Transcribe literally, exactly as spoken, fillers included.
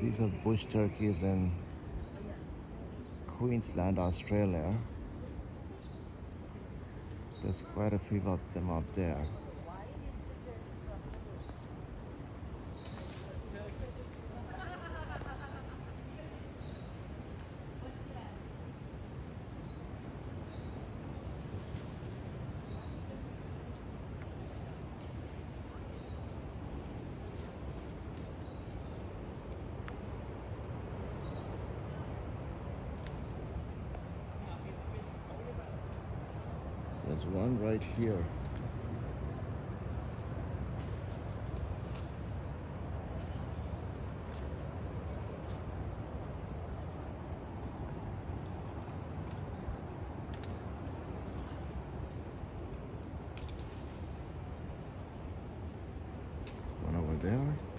These are bush turkeys in Queensland, Australia. There's quite a few of them up there. There's one right here. One over there.